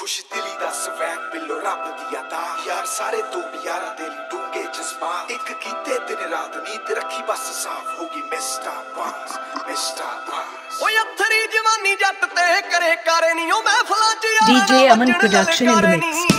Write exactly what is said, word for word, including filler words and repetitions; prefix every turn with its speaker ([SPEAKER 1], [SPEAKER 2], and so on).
[SPEAKER 1] खुश दिली दा स्वैग बिलो रब दी अता यार सारे तो यारा दिल डूंगे जज्बात एक कीते दिन रात नींद रखी बस साफ होगी मिस्टर पास मिस्टर पास ओए अथरी जवानी जट ते करे करे नी ओ महफिलां च यार
[SPEAKER 2] D J Aman production in the mix.